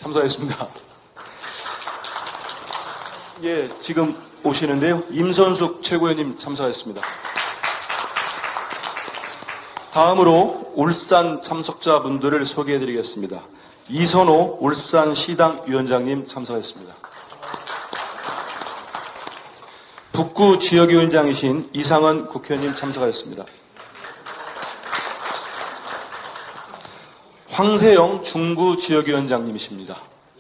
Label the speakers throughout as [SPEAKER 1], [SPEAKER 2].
[SPEAKER 1] 참석하겠습니다. 예, 지금 오시는데요. 임선숙 최고위원님 참석하겠습니다. 다음으로 울산 참석자분들을 소개해드리겠습니다. 이선호 울산시당 위원장님 참석하겠습니다. 북구 지역위원장이신 이상은 국회의원님 참석하였습니다. 황세영 중구 지역위원장님이십니다.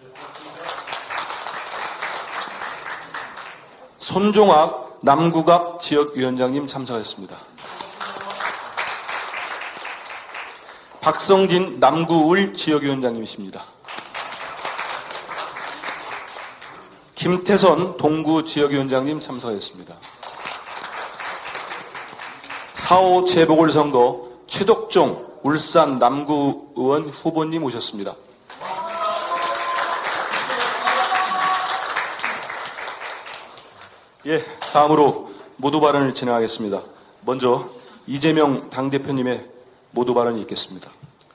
[SPEAKER 1] 손종학 남구갑 지역위원장님 참석하였습니다. 박성진 남구을 지역위원장님이십니다. 김태선 동구 지역위원장님 참석하였습니다. 4.5 재보궐선거 최덕종 울산 남구 의원 후보님 오셨습니다. 예, 다음으로 모두 발언을 진행하겠습니다. 먼저 이재명 당대표님의 모두 발언이 있겠습니다.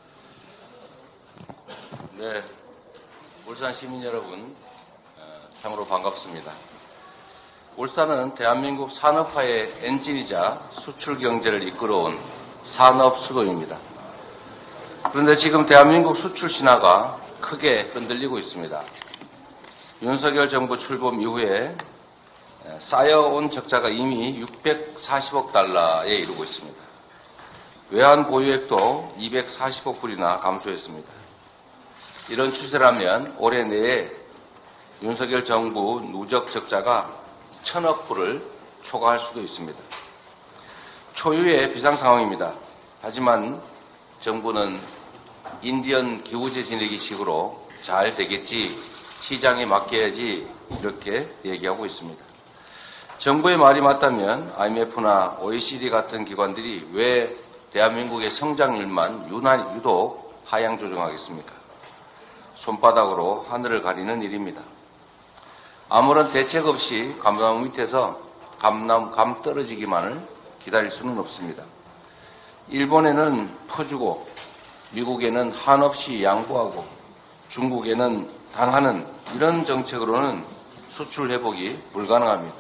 [SPEAKER 2] 네, 울산 시민 여러분, 참으로 반갑습니다. 울산은 대한민국 산업화의 엔진이자 수출 경제를 이끌어온 산업 수도입니다. 그런데 지금 대한민국 수출 신화가 크게 흔들리고 있습니다. 윤석열 정부 출범 이후에 쌓여온 적자가 이미 640억 달러에 이르고 있습니다. 외환 보유액도 240억 불이나 감소했습니다. 이런 추세라면 올해 내에 윤석열 정부 누적 적자가 1,000억 불을 초과할 수도 있습니다. 초유의 비상 상황입니다. 하지만 정부는 인디언 기우제 지내기 식으로 잘 되겠지, 시장에 맡겨야지 이렇게 얘기하고 있습니다. 정부의 말이 맞다면 IMF나 OECD 같은 기관들이 왜 대한민국의 성장률만 유독 하향 조정하겠습니까? 손바닥으로 하늘을 가리는 일입니다. 아무런 대책 없이 감나무 밑에서 감 떨어지기만을 기다릴 수는 없습니다. 일본에는 퍼주고 미국에는 한없이 양보하고 중국에는 당하는 이런 정책으로는 수출 회복이 불가능합니다.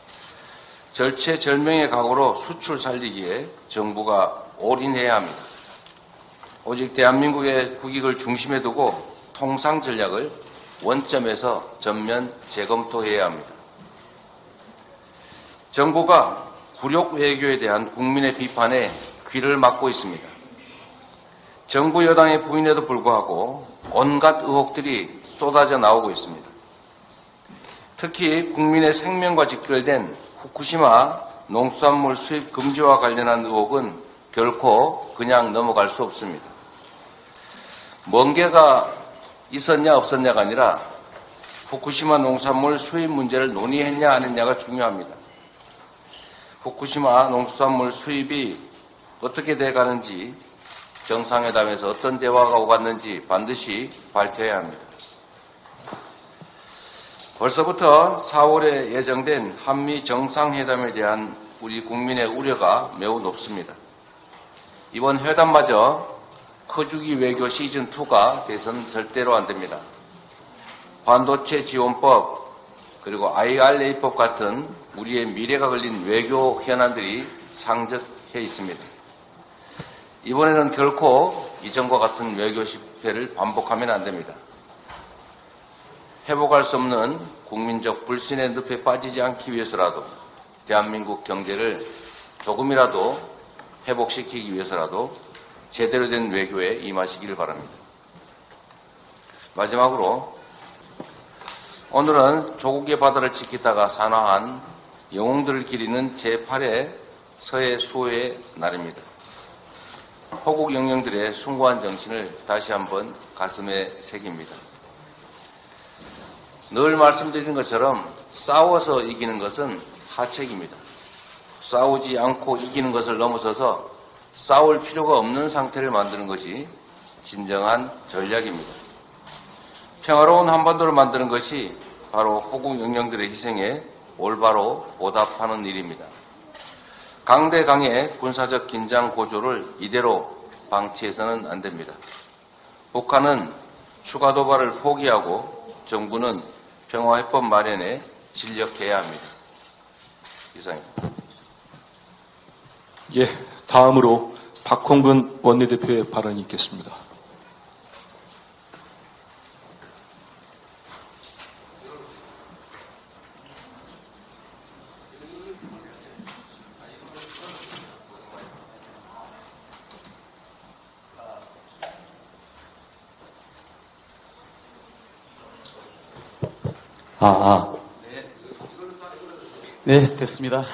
[SPEAKER 2] 절체절명의 각오로 수출 살리기에 정부가 올인해야 합니다. 오직 대한민국의 국익을 중심에 두고 통상 전략을 원점에서 전면 재검토해야 합니다. 정부가 굴욕 외교에 대한 국민의 비판에 귀를 막고 있습니다. 정부 여당의 부인에도 불구하고 온갖 의혹들이 쏟아져 나오고 있습니다. 특히 국민의 생명과 직결된 후쿠시마 농수산물 수입 금지와 관련한 의혹은 결코 그냥 넘어갈 수 없습니다. 멍게가 있었냐 없었냐가 아니라 후쿠시마 농산물 수입 문제를 논의했냐 안 했냐가 중요합니다. 후쿠시마 농수산물 수입이 어떻게 돼가는지, 정상회담에서 어떤 대화가 오갔는지 반드시 밝혀야 합니다. 벌써부터 4월에 예정된 한미 정상회담에 대한 우리 국민의 우려가 매우 높습니다. 이번 회담마저 커주기 외교 시즌2가 돼서는 절대로 안 됩니다. 반도체 지원법 그리고 IRA법 같은 우리의 미래가 걸린 외교 현안들이 상적해 있습니다. 이번에는 결코 이전과 같은 외교 실패를 반복하면 안 됩니다. 회복할 수 없는 국민적 불신의 늪에 빠지지 않기 위해서라도, 대한민국 경제를 조금이라도 회복시키기 위해서라도 제대로 된 외교에 임하시기를 바랍니다. 마지막으로 오늘은 조국의 바다를 지키다가 산화한 영웅들을 기리는 제8회 서해 수호의 날입니다. 호국 영령들의 숭고한 정신을 다시 한번 가슴에 새깁니다. 늘 말씀드리는 것처럼 싸워서 이기는 것은 하책입니다. 싸우지 않고 이기는 것을 넘어서서 싸울 필요가 없는 상태를 만드는 것이 진정한 전략입니다. 평화로운 한반도를 만드는 것이 바로 호국 영령들의 희생에 올바로 보답하는 일입니다. 강대강의 군사적 긴장 고조를 이대로 방치해서는 안 됩니다. 북한은 추가 도발을 포기하고 정부는 평화해법 마련에 진력해야 합니다. 이상입니다.
[SPEAKER 1] 예, 다음으로 박홍근 원내대표의 발언이 있겠습니다.
[SPEAKER 3] 네, 됐습니다.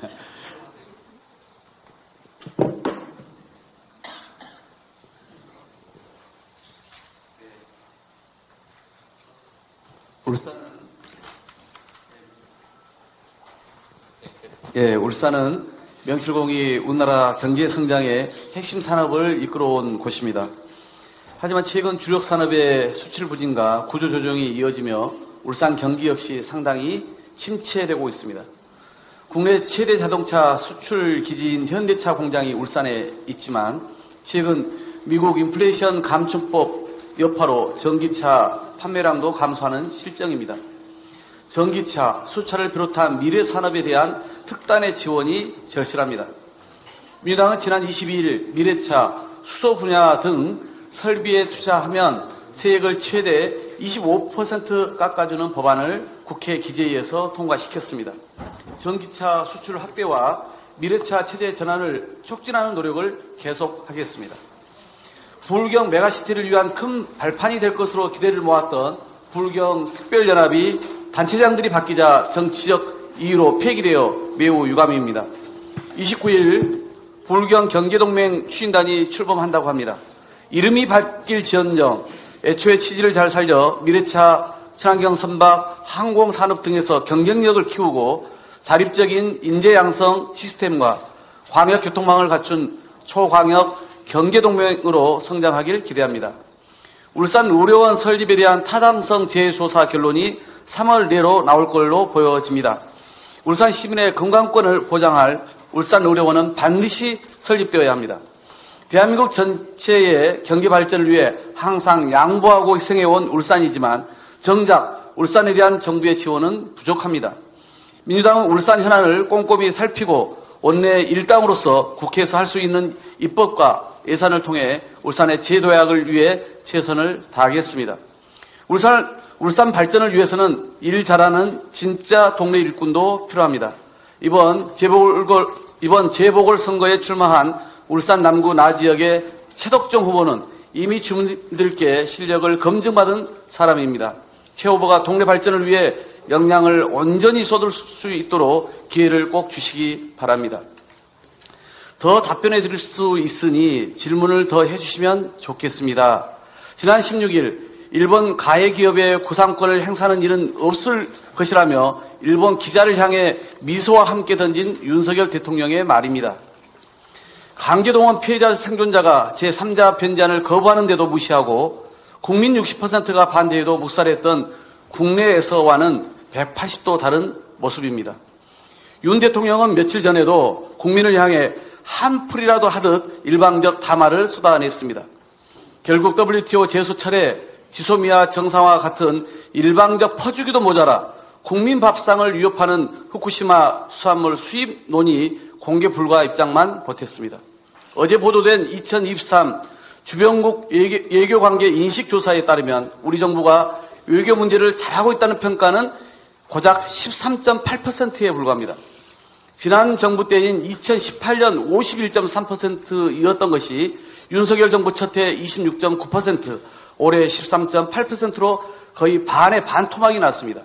[SPEAKER 3] 울산은 명실공히 우리나라 경제 성장의 핵심 산업을 이끌어온 곳입니다. 하지만 최근 주력 산업의 수출 부진과 구조 조정이 이어지며 울산 경기 역시 상당히 침체되고 있습니다. 국내 최대 자동차 수출 기지인 현대차 공장이 울산에 있지만 최근 미국 인플레이션 감축법 여파로 전기차 판매량도 감소하는 실정입니다. 전기차, 수차를 비롯한 미래 산업에 대한 특단의 지원이 절실합니다. 민주당은 지난 22일 미래차, 수소 분야 등 설비에 투자하면 세액을 최대 25% 깎아주는 법안을 국회 기재위에서 통과시켰습니다. 전기차 수출 확대와 미래차 체제 전환을 촉진하는 노력을 계속하겠습니다. 부울경 메가시티를 위한 큰 발판이 될 것으로 기대를 모았던 부울경 특별연합이 단체장들이 바뀌자 정치적 이유로 폐기되어 매우 유감입니다. 29일 부울경 경제동맹 추진단이 출범한다고 합니다. 이름이 바뀔지언정 애초에 취지를 잘 살려 미래차, 친환경 선박, 항공산업 등에서 경쟁력을 키우고 자립적인 인재 양성 시스템과 광역 교통망을 갖춘 초광역 경제동맹으로 성장하길 기대합니다. 울산 의료원 설립에 대한 타당성 재조사 결론이 3월 내로 나올 걸로 보여집니다. 울산 시민의 건강권을 보장할 울산 의료원은 반드시 설립되어야 합니다. 대한민국 전체의 경제 발전을 위해 항상 양보하고 희생해온 울산이지만 정작 울산에 대한 정부의 지원은 부족합니다. 민주당은 울산 현안을 꼼꼼히 살피고 원내 일당으로서 국회에서 할 수 있는 입법과 예산을 통해 울산의 재도약을 위해 최선을 다하겠습니다. 울산 발전을 위해서는 일 잘하는 진짜 동네 일꾼도 필요합니다. 이번 재보궐선거에 출마한 울산 남구 나지역의 최덕정 후보는 이미 주민들께 실력을 검증받은 사람입니다. 최 후보가 동네 발전을 위해 역량을 온전히 쏟을 수 있도록 기회를 꼭 주시기 바랍니다. 더 답변해 드릴 수 있으니 질문을 더 해주시면 좋겠습니다. 지난 16일 일본 가해기업의 구상권을 행사하는 일은 없을 것이라며 일본 기자를 향해 미소와 함께 던진 윤석열 대통령의 말입니다. 강제동원 피해자 생존자가 제3자 변제안을 거부하는데도 무시하고 국민 60%가 반대해도 묵살했던 국내에서와는 180도 다른 모습입니다. 윤 대통령은 며칠 전에도 국민을 향해 한풀이라도 하듯 일방적 담화를 쏟아냈습니다. 결국 WTO 제수철에 지소미아 정상화와 같은 일방적 퍼주기도 모자라 국민 밥상을 위협하는 후쿠시마 수산물 수입 논의 공개 불가 입장만 보탰습니다. 어제 보도된 2023 주변국 외교관계 인식조사에 따르면 우리 정부가 외교 문제를 잘하고 있다는 평가는 고작 13.8%에 불과합니다. 지난 정부 때인 2018년 51.3%였던 것이 윤석열 정부 첫 해 26.9%, 올해 13.8%로 거의 반의 반토막이 났습니다.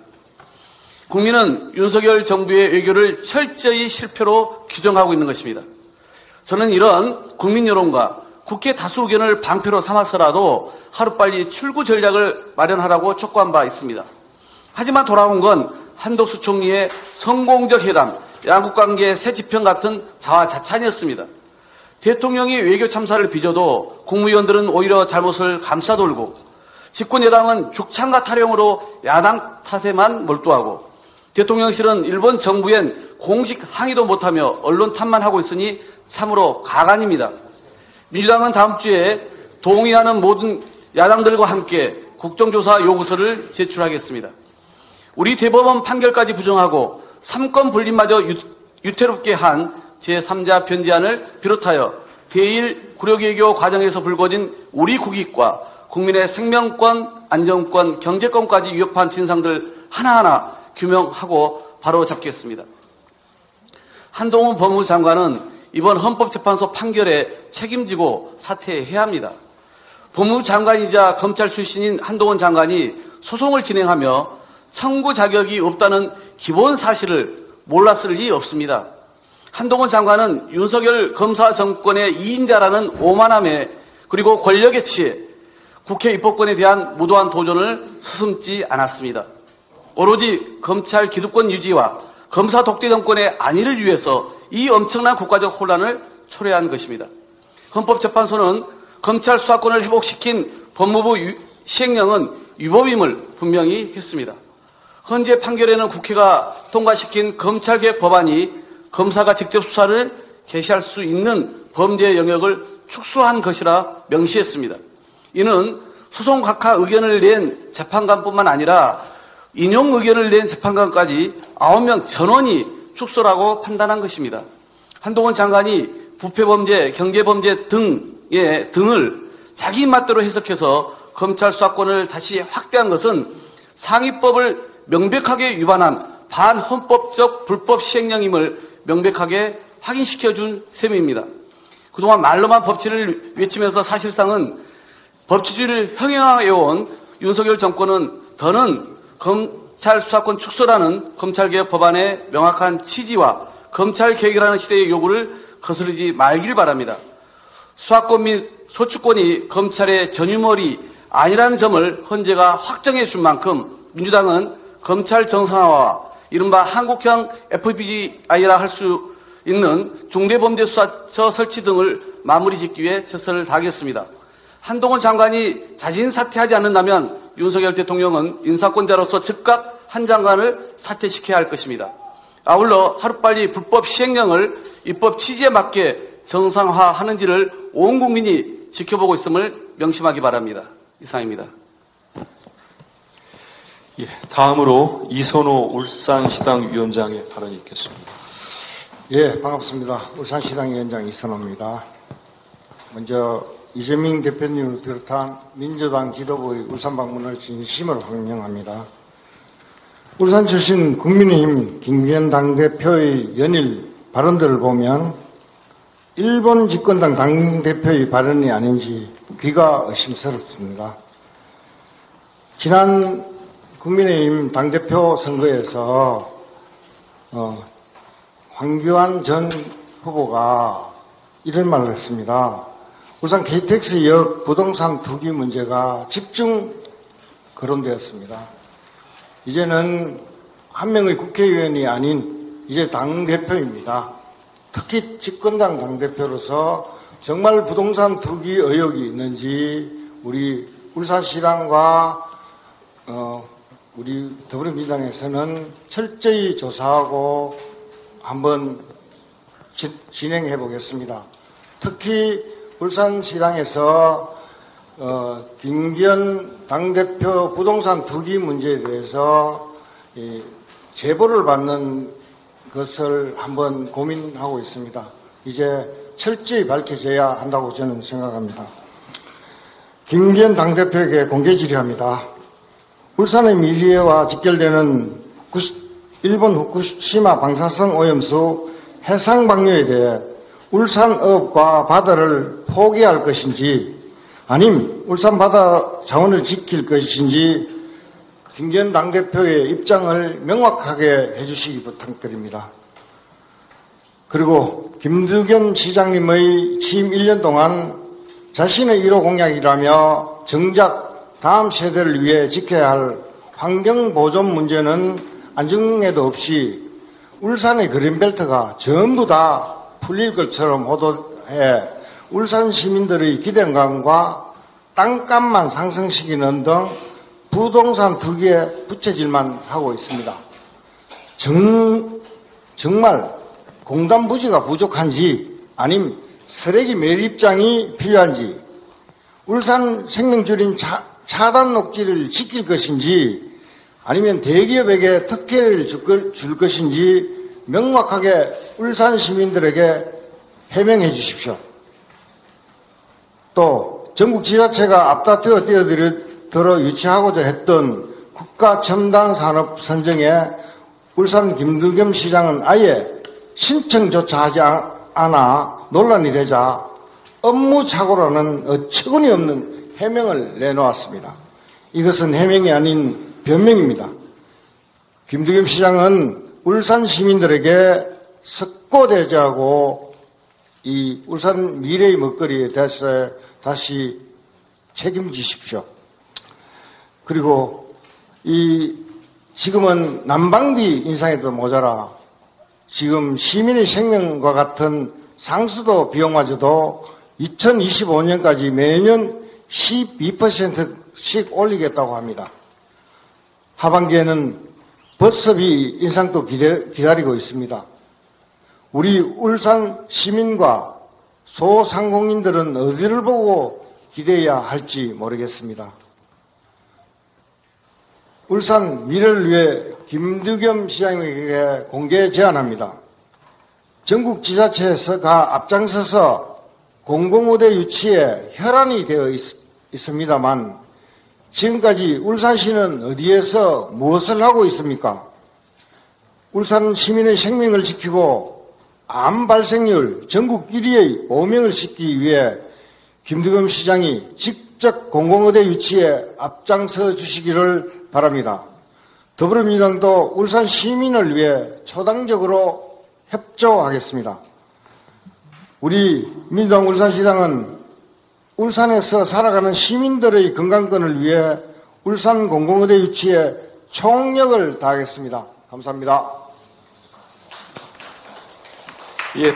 [SPEAKER 3] 국민은 윤석열 정부의 외교를 철저히 실패로 규정하고 있는 것입니다. 저는 이런 국민 여론과 국회 다수 의견을 방패로 삼아서라도 하루빨리 출구 전략을 마련하라고 촉구한 바 있습니다. 하지만 돌아온 건 한덕수 총리의 성공적 회담, 양국관계 새 지평 같은 자화자찬이었습니다. 대통령이 외교 참사를 빚어도 국무위원들은 오히려 잘못을 감싸돌고 집권 여당은 죽창과 타령으로 야당 탓에만 몰두하고 대통령실은 일본 정부엔 공식 항의도 못하며 언론 탓만 하고 있으니 참으로 가관입니다. 민주당은 다음 주에 동의하는 모든 야당들과 함께 국정조사 요구서를 제출하겠습니다. 우리 대법원 판결까지 부정하고 3건 분립마저 유태롭게 한 제3자 변제안을 비롯하여 제1 구력외교 과정에서 불거진 우리 국익과 국민의 생명권, 안전권, 경제권까지 위협한 진상들 하나하나 규명하고 바로잡겠습니다. 한동훈 법무부 장관은 이번 헌법재판소 판결에 책임지고 사퇴해야 합니다. 법무부 장관이자 검찰 출신인 한동훈 장관이 소송을 진행하며 청구 자격이 없다는 기본 사실을 몰랐을 리 없습니다. 한동훈 장관은 윤석열 검사 정권의 2인자라는 오만함에 그리고 권력의 치에 국회 입법권에 대한 무도한 도전을 서슴지 않았습니다. 오로지 검찰 기득권 유지와 검사 독재 정권의 안위를 위해서 이 엄청난 국가적 혼란을 초래한 것입니다. 헌법재판소는 검찰 수사권을 회복시킨 법무부 시행령은 위법임을 분명히 했습니다. 헌재 판결에는 국회가 통과시킨 검찰개혁 법안이 검사가 직접 수사를 개시할 수 있는 범죄 영역을 축소한 것이라 명시했습니다. 이는 소송 각하 의견을 낸 재판관뿐만 아니라 인용 의견을 낸 재판관까지 9명 전원이 축소라고 판단한 것입니다. 한동훈 장관이 부패범죄, 경제범죄 등을 자기 입맛대로 해석해서 검찰 수사권을 다시 확대한 것은 상위법을 명백하게 위반한 반헌법적 불법 시행령임을 명백하게 확인시켜준 셈입니다. 그동안 말로만 법치를 외치면서 사실상은 법치주의를 형행해온 윤석열 정권은 더는 검찰 수사권 축소라는 검찰개혁 법안의 명확한 취지와 검찰개혁이라는 시대의 요구를 거스르지 말길 바랍니다. 수사권 및 소추권이 검찰의 전유물이 아니라는 점을 헌재가 확정해 준 만큼 민주당은 검찰 정상화와 이른바 한국형 FBI라 할 수 있는 중대범죄수사처 설치 등을 마무리 짓기 위해 최선을 다하겠습니다. 한동훈 장관이 자진 사퇴하지 않는다면 윤석열 대통령은 인사권자로서 즉각 한 장관을 사퇴시켜야 할 것입니다. 아울러 하루빨리 불법 시행령을 입법 취지에 맞게 정상화하는지를 온 국민이 지켜보고 있음을 명심하기 바랍니다. 이상입니다.
[SPEAKER 1] 예, 다음으로 이선호 울산시당 위원장의 발언이 있겠습니다.
[SPEAKER 4] 예, 반갑습니다. 울산시당 위원장 이선호입니다. 먼저 이재명 대표님을 비롯한 민주당 지도부의 울산 방문을 진심으로 환영합니다. 울산 출신 국민의힘 김기현 당대표의 연일 발언들을 보면 일본 집권당 당대표의 발언이 아닌지 귀가 의심스럽습니다. 지난 국민의힘 당대표 선거에서 황교안 전 후보가 이런 말을 했습니다. 울산 KTX역 부동산 투기 문제가 집중 거론되었습니다. 이제는 한 명의 국회의원이 아닌 이제 당대표입니다. 특히 집권당 당대표로서 정말 부동산 투기 의혹이 있는지 우리 울산시당과 우리 더불어민주당에서는 철저히 조사하고 한번 진행해 보겠습니다. 특히 울산시당에서 김기현 당대표 부동산 투기 문제에 대해서 제보를 받는 것을 한번 고민하고 있습니다. 이제 철저히 밝혀져야 한다고 저는 생각합니다. 김기현 당대표에게 공개 질의합니다. 울산의 미래와 직결되는 일본 후쿠시마 방사성 오염수 해상 방류에 대해 울산어업과 바다를 포기할 것인지 아님 울산 바다 자원을 지킬 것인지 김기현 당대표의 입장을 명확하게 해주시기 부탁드립니다. 그리고 김두겸 시장님의 취임 1년 동안 자신의 1호 공약이라며 정작 다음 세대를 위해 지켜야 할 환경보존 문제는 안중에도 없이 울산의 그린벨트가 전부 다 풀릴 것처럼 호도해 울산 시민들의 기대감과 땅값만 상승시키는 등 부동산 투기에 부채질만 하고 있습니다. 정말 공단 부지가 부족한지 아님 쓰레기 매립장이 필요한지 울산 생명줄인 차단 녹지를 지킬 것인지 아니면 대기업에게 특혜를 줄 것인지 명확하게 울산 시민들에게 해명해 주십시오. 또 전국 지자체가 앞다투어 뛰어들어 유치하고자 했던 국가 첨단 산업 선정에 울산 김두겸 시장은 아예 신청조차 하지 않아 논란이 되자 업무착오라는 어처구니 없는 해명을 내놓았습니다. 이것은 해명이 아닌 변명입니다. 김두겸 시장은 울산 시민들에게 석고대죄하고 이 울산 미래의 먹거리에 대해서 다시 책임지십시오. 그리고 지금은 난방비 인상에도 모자라 지금 시민의 생명과 같은 상수도 비용마저도 2025년까지 매년 12%씩 올리겠다고 합니다. 하반기에는 버스비 인상도 기다리고 있습니다. 우리 울산 시민과 소상공인들은 어디를 보고 기대해야 할지 모르겠습니다. 울산 미래를 위해 김두겸 시장에게 공개 제안합니다. 전국 지자체에서가 앞장서서 공공의대 유치에 혈안이 되어 있습니다만 지금까지 울산시는 어디에서 무엇을 하고 있습니까? 울산 시민의 생명을 지키고 암 발생률 전국 1위의 보명을 싣기 위해 김두겸 시장이 직접 공공의대 유치에 앞장서 주시기를 바랍니다. 더불어민주당도 울산 시민을 위해 초당적으로 협조하겠습니다. 우리 민주당 울산시당은 울산에서 살아가는 시민들의 건강권을 위해 울산 공공의대 유치에 총력을 다하겠습니다. 감사합니다.
[SPEAKER 1] 예.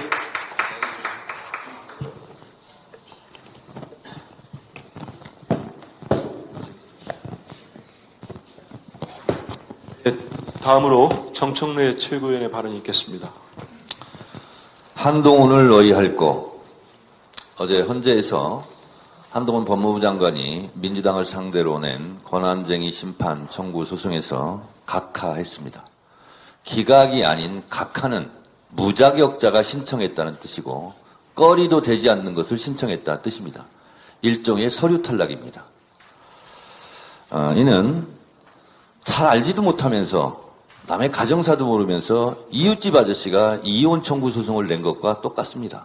[SPEAKER 1] 다음으로 정청래 최고위원의 발언이 있겠습니다.
[SPEAKER 5] 한동훈을 의의할고 어제 헌재에서 한동훈 법무부 장관이 민주당을 상대로 낸 권한쟁의 심판 청구 소송에서 각하했습니다. 기각이 아닌 각하는 무자격자가 신청했다는 뜻이고 꺼리도 되지 않는 것을 신청했다는 뜻입니다. 일종의 서류 탈락입니다. 이는 잘 알지도 못하면서 남의 가정사도 모르면서 이웃집 아저씨가 이혼 청구 소송을 낸 것과 똑같습니다.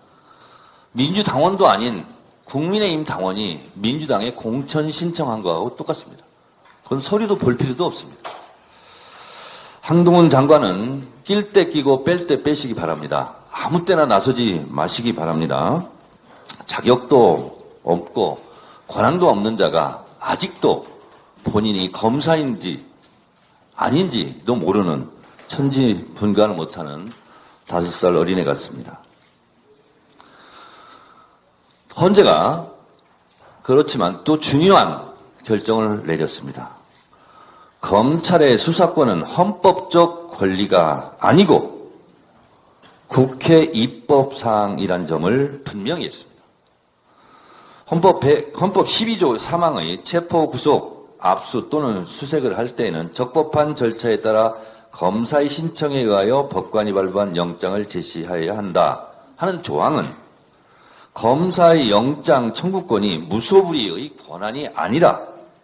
[SPEAKER 5] 민주당원도 아닌 국민의힘 당원이 민주당에 공천 신청한 거하고 똑같습니다. 그건 서류도 볼 필요도 없습니다. 한동훈 장관은 낄 때 끼고 뺄 때 빼시기 바랍니다. 아무 때나 나서지 마시기 바랍니다. 자격도 없고 권한도 없는 자가 아직도 본인이 검사인지 아닌지도 모르는 천지분간을 못하는 5살 어린애 같습니다. 헌재가 그렇지만 또 중요한 결정을 내렸습니다. 검찰의 수사권은 헌법적 권리가 아니고 국회 입법사항이란 점을 분명히 했습니다. 헌법 12조 3항의 체포, 구속, 압수 또는 수색을 할 때에는 적법한 절차에 따라 검사의 신청에 의하여 법관이 발부한 영장을 제시하여야 한다 하는 조항은 검사의 영장 청구권이 무소불위의 권한이 아니라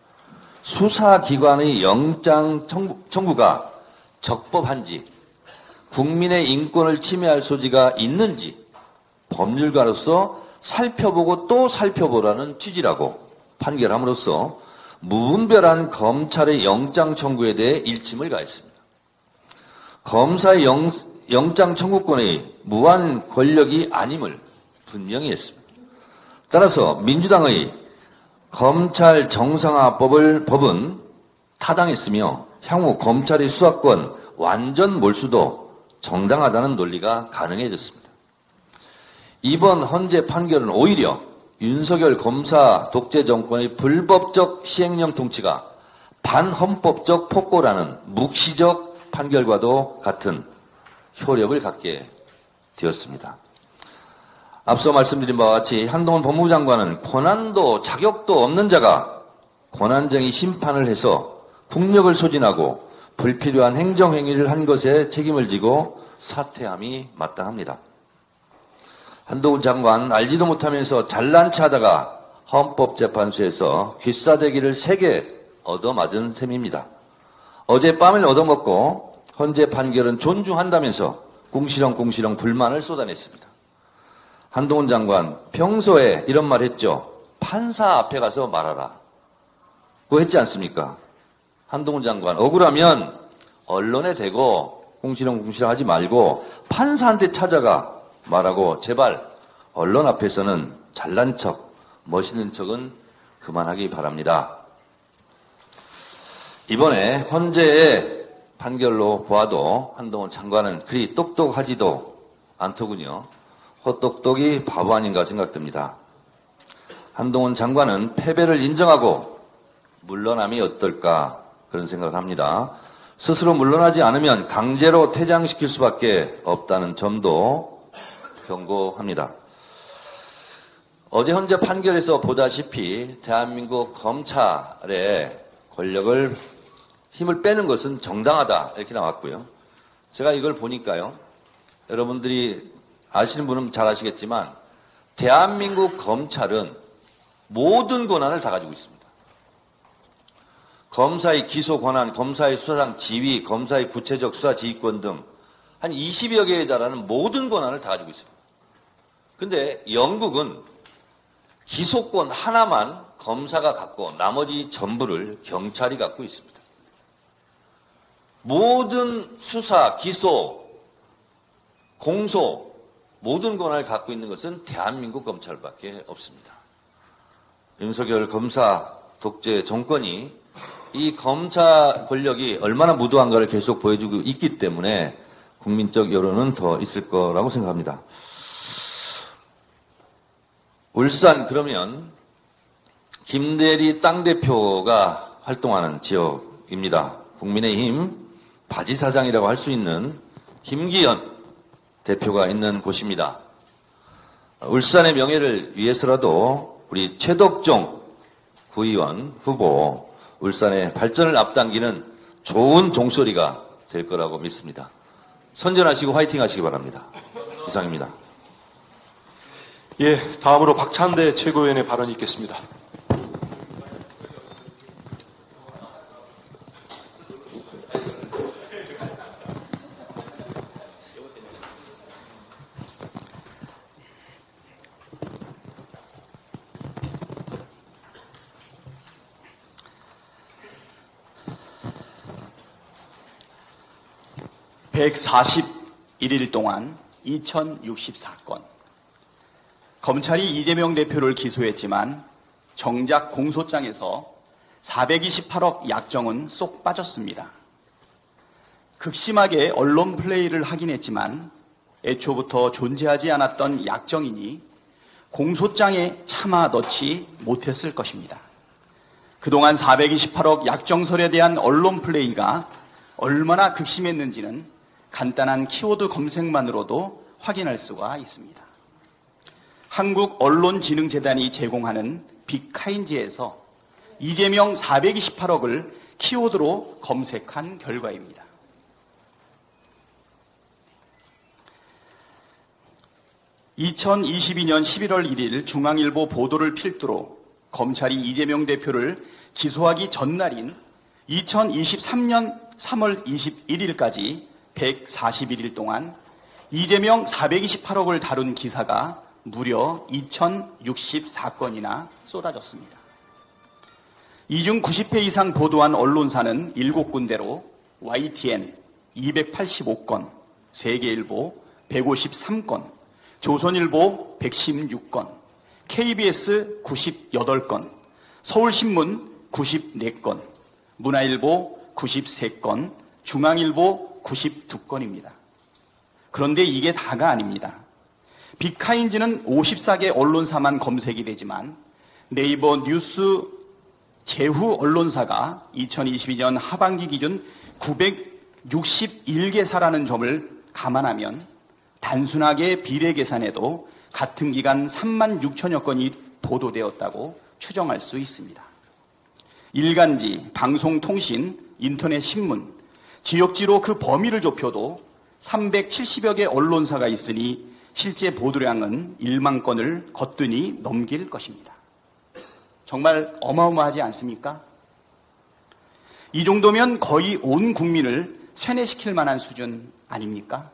[SPEAKER 5] 수사기관의 영장 청구가 적법한지 국민의 인권을 침해할 소지가 있는지 법률가로서 살펴보고 또 살펴보라는 취지라고 판결함으로써 무분별한 검찰의 영장 청구에 대해 일침을 가했습니다. 검사의 영장 청구권의 무한 권력이 아님을 분명히 했습니다. 따라서 민주당의 검찰 정상화법은 타당했으며 향후 검찰의 수사권 완전 몰수도 정당하다는 논리가 가능해졌습니다. 이번 헌재 판결은 오히려 윤석열 검사 독재 정권의 불법적 시행령 통치가 반헌법적 폭거라는 묵시적 판결과도 같은 효력을 갖게 되었습니다. 앞서 말씀드린 바와 같이 한동훈 법무부 장관은 권한도 자격도 없는 자가 권한쟁의 심판을 해서 국력을 소진하고 불필요한 행정행위를 한 것에 책임을 지고 사퇴함이 마땅합니다. 한동훈 장관 알지도 못하면서 잘난 체하다가 헌법재판소에서 귀싸대기를 3개 얻어맞은 셈입니다. 어젯밤을 얻어먹고 헌재 판결은 존중한다면서 궁시렁궁시렁 불만을 쏟아냈습니다. 한동훈 장관 평소에 이런 말 했죠. 판사 앞에 가서 말하라. 그거 했지 않습니까? 한동훈 장관 억울하면 언론에 대고 궁시렁궁시렁 하지 말고 판사한테 찾아가 말하고 제발 언론 앞에서는 잘난 척, 멋있는 척은 그만하기 바랍니다. 이번에 헌재의 판결로 보아도 한동훈 장관은 그리 똑똑하지도 않더군요. 헛똑똑이 바보 아닌가 생각됩니다. 한동훈 장관은 패배를 인정하고 물러남이 어떨까 그런 생각을 합니다. 스스로 물러나지 않으면 강제로 퇴장시킬 수밖에 없다는 점도 경고합니다. 어제 헌재 판결에서 보다시피 대한민국 검찰의 권력을 힘을 빼는 것은 정당하다 이렇게 나왔고요. 제가 이걸 보니까요. 여러분들이 아시는 분은 잘 아시겠지만 대한민국 검찰은 모든 권한을 다 가지고 있습니다. 검사의 기소 권한, 검사의 수사상 지위, 검사의 구체적 수사 지휘권 등 한 20여 개에 달하는 모든 권한을 다 가지고 있습니다. 근데 영국은 기소권 하나만 검사가 갖고 나머지 전부를 경찰이 갖고 있습니다. 모든 수사, 기소, 공소, 모든 권한을 갖고 있는 것은 대한민국 검찰밖에 없습니다. 윤석열 검사 독재 정권이 이 검찰 권력이 얼마나 무도한가를 계속 보여주고 있기 때문에 국민적 여론은 더 있을 거라고 생각합니다. 울산 그러면 김대리 당대표가 활동하는 지역입니다. 국민의힘 바지사장이라고 할 수 있는 김기현 대표가 있는 곳입니다. 울산의 명예를 위해서라도 우리 최덕종 구의원 후보 울산의 발전을 앞당기는 좋은 종소리가 될 거라고 믿습니다. 선전하시고 화이팅 하시기 바랍니다. 이상입니다.
[SPEAKER 1] 예, 다음으로 박찬대 최고위원의 발언이 있겠습니다.
[SPEAKER 6] (141일) 동안 2064건 검찰이 이재명 대표를 기소했지만 정작 공소장에서 428억 약정은 쏙 빠졌습니다. 극심하게 언론 플레이를 하긴 했지만 애초부터 존재하지 않았던 약정이니 공소장에 차마 넣지 못했을 것입니다. 그동안 428억 약정설에 대한 언론 플레이가 얼마나 극심했는지는 간단한 키워드 검색만으로도 확인할 수가 있습니다. 한국언론진흥재단이 제공하는 빅카인지에서 이재명 428억을 키워드로 검색한 결과입니다. (2022년 11월 1일) 중앙일보 보도를 필두로 검찰이 이재명 대표를 기소하기 전날인 2023년 3월 21일까지 141일 동안 이재명 428억을 다룬 기사가 무려 2064건이나 쏟아졌습니다. 이 중 90회 이상 보도한 언론사는 7군데로 YTN 285건, 세계일보 153건, 조선일보 116건, KBS 98건, 서울신문 94건, 문화일보 93건, 중앙일보 92건입니다. 그런데 이게 다가 아닙니다. 빅카인지는 54개 언론사만 검색이 되지만 네이버 뉴스 제후 언론사가 2022년 하반기 기준 961개사라는 점을 감안하면 단순하게 비례 계산해도 같은 기간 3만 6천여 건이 보도되었다고 추정할 수 있습니다. 일간지, 방송통신, 인터넷 신문, 지역지로 그 범위를 좁혀도 370여 개 언론사가 있으니 실제 보도량은 1만 건을 거뜬히 넘길 것입니다. 정말 어마어마하지 않습니까? 이 정도면 거의 온 국민을 세뇌시킬 만한 수준 아닙니까?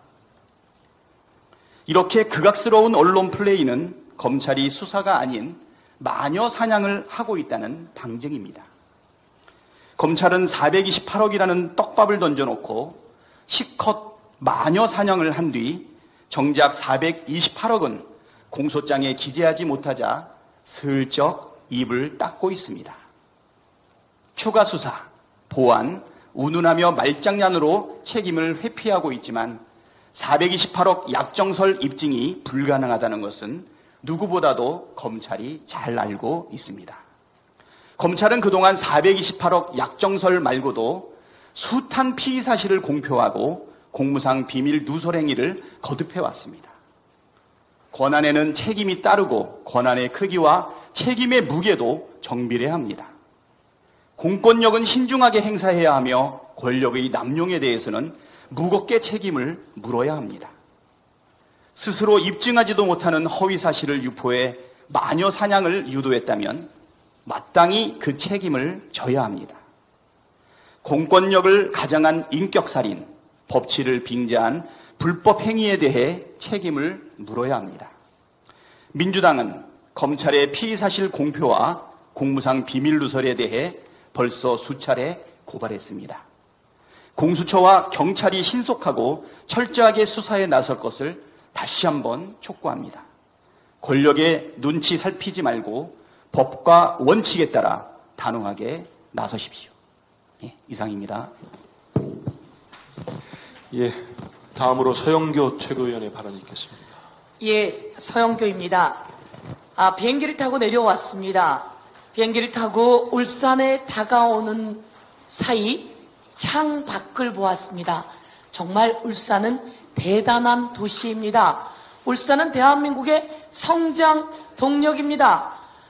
[SPEAKER 6] 이렇게 극악스러운 언론 플레이는 검찰이 수사가 아닌 마녀 사냥을 하고 있다는 방증입니다. 검찰은 428억이라는 떡밥을 던져놓고 실컷 마녀 사냥을 한 뒤 정작 428억은 공소장에 기재하지 못하자 슬쩍 입을 닦고 있습니다. 추가 수사, 보안, 운운하며 말장난으로 책임을 회피하고 있지만 428억 약정설 입증이 불가능하다는 것은 누구보다도 검찰이 잘 알고 있습니다. 검찰은 그동안 428억 약정설 말고도 숱한 피의 사실을 공표하고 공무상 비밀 누설 행위를 거듭해 왔습니다. 권한에는 책임이 따르고 권한의 크기와 책임의 무게도 정비례 합니다. 공권력은 신중하게 행사해야 하며 권력의 남용에 대해서는 무겁게 책임을 물어야 합니다. 스스로 입증하지도 못하는 허위 사실을 유포해 마녀 사냥을 유도했다면 마땅히 그 책임을 져야 합니다. 공권력을 가장한 인격살인, 법치를 빙자한 불법 행위에 대해 책임을 물어야 합니다. 민주당은 검찰의 피의사실 공표와 공무상 비밀 누설에 대해 벌써 수차례 고발했습니다. 공수처와 경찰이 신속하고 철저하게 수사에 나설 것을 다시 한번 촉구합니다. 권력의 눈치 살피지 말고 법과 원칙에 따라 단호하게 나서십시오. 이상입니다.
[SPEAKER 1] 예, 다음으로 서영교 최고위원의 발언이 있겠습니다.
[SPEAKER 7] 예, 서영교입니다. 비행기를 타고 내려왔습니다. 비행기를 타고 울산에 다가오는 사이 창 밖을 보았습니다. 정말 울산은 대단한 도시입니다. 울산은 대한민국의 성장 동력입니다.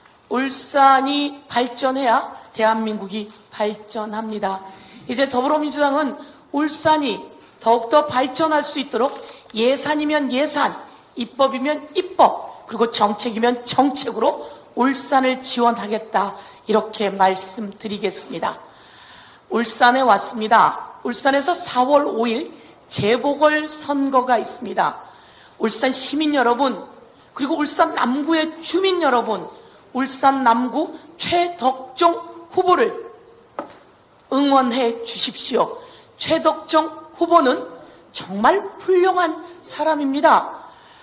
[SPEAKER 7] 울산이 발전해야 대한민국이 발전합니다. 이제 더불어민주당은 울산이 더욱더 발전할 수 있도록 예산이면 예산, 입법이면 입법, 그리고 정책이면 정책으로 울산을 지원하겠다, 이렇게 말씀드리겠습니다. 울산에 왔습니다. 울산에서 4월 5일 재보궐선거가 있습니다. 울산 시민 여러분, 그리고 울산 남구의 주민 여러분, 울산 남구 최덕종 후보를 응원해 주십시오. 최덕종 후보는 정말 훌륭한 사람입니다.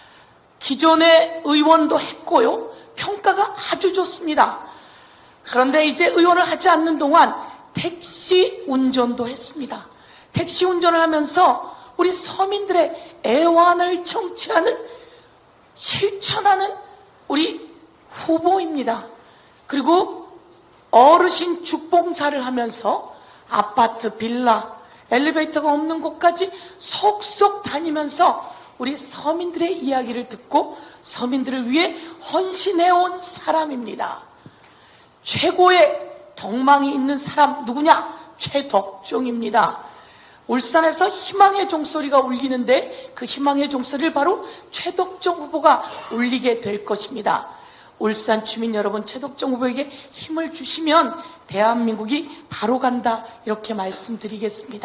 [SPEAKER 7] 기존의 의원도 했고요. 평가가 아주 좋습니다. 그런데 이제 의원을 하지 않는 동안 택시 운전도 했습니다. 택시 운전을 하면서 우리 서민들의 애환을 청취하는, 실천하는 우리 후보입니다. 그리고 어르신 죽봉사를 하면서 아파트, 빌라, 엘리베이터가 없는 곳까지 속속 다니면서 우리 서민들의 이야기를 듣고 서민들을 위해 헌신해온 사람입니다. 최고의 덕망이 있는 사람 누구냐? 최덕종입니다. 울산에서 희망의 종소리가 울리는데 그 희망의 종소리를 바로 최덕종 후보가 울리게 될 것입니다. 울산 주민 여러분, 최덕종 후보에게 힘을 주시면 대한민국이 바로 간다, 이렇게 말씀드리겠습니다.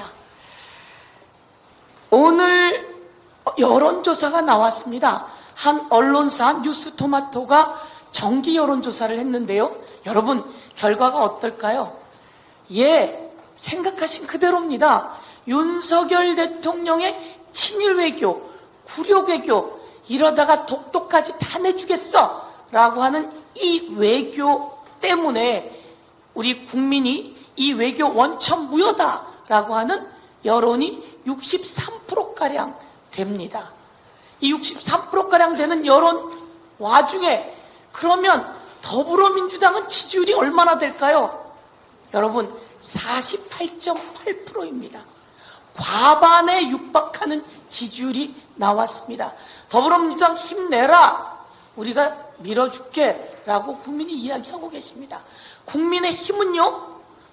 [SPEAKER 7] 오늘 여론조사가 나왔습니다. 한 언론사 뉴스토마토가 정기 여론조사를 했는데요. 여러분, 결과가 어떨까요? 예, 생각하신 그대로입니다. 윤석열 대통령의 친일 외교, 굴욕 외교, 이러다가 독도까지 다 내주겠어 라고 하는 이 외교 때문에 우리 국민이 이 외교 원천무효다 라고 하는 여론이 63%가량 됩니다. 이 63%가량 되는 여론 와중에 그러면 더불어민주당은 지지율이 얼마나 될까요? 여러분, 48.8%입니다. 과반에 육박하는 지지율이 나왔습니다. 더불어민주당 힘내라, 우리가 밀어줄게 라고 국민이 이야기하고 계십니다. 국민의 힘은요,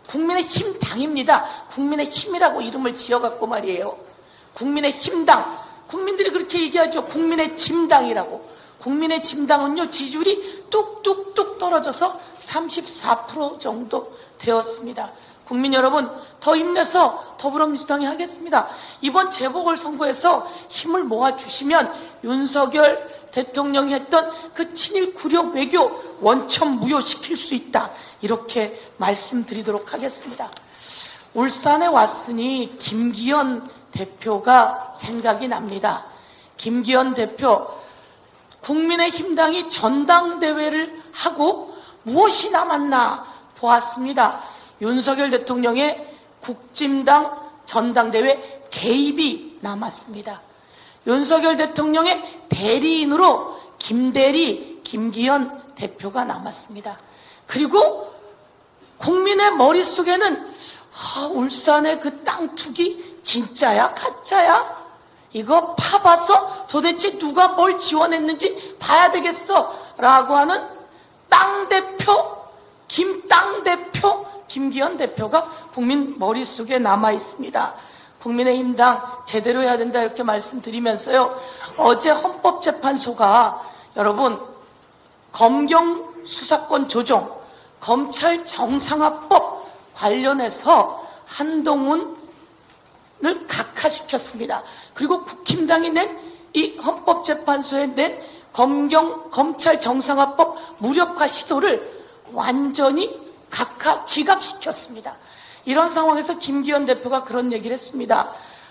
[SPEAKER 7] 국민의힘 당입니다. 국민의힘이라고 이름을 지어갖고 말이에요. 국민의힘당. 국민들이 그렇게 얘기하죠. 국민의 짐당이라고. 국민의 짐당은요, 지지율이 뚝뚝뚝 떨어져서 34% 정도 되었습니다. 국민 여러분, 더 힘내서 더불어민주당이 하겠습니다. 이번 재보궐선거에서 힘을 모아주시면 윤석열 대통령이 했던 그 친일 굴욕 외교 원천 무효시킬 수 있다. 이렇게 말씀드리도록 하겠습니다. 울산에 왔으니 김기현 대표가 생각이 납니다. 김기현 대표, 국민의힘당이 전당대회를 하고 무엇이 남았나 보았습니다. 윤석열 대통령의 국짐당 전당대회 개입이 남았습니다. 윤석열 대통령의 대리인으로 김대리, 김기현 대표가 남았습니다. 그리고 국민의 머릿속에는 울산의 그 땅 투기 진짜야 가짜야? 이거 파봐서 도대체 누가 뭘 지원했는지 봐야 되겠어 라고 하는 땅대표, 김땅대표, 김기현 대표가 국민 머릿속에 남아 있습니다. 국민의힘당 제대로 해야 된다 이렇게 말씀드리면서요. 어제 헌법재판소가 여러분 검경 수사권 조정, 검찰 정상화법 관련해서 한동훈을 각하시켰습니다. 그리고 국힘당이 낸 이 헌법재판소에 낸 검찰 정상화법 무력화 시도를 완전히 기각시켰습니다. 이런 상황에서 김기현 대표가 그런 얘기를 했습니다.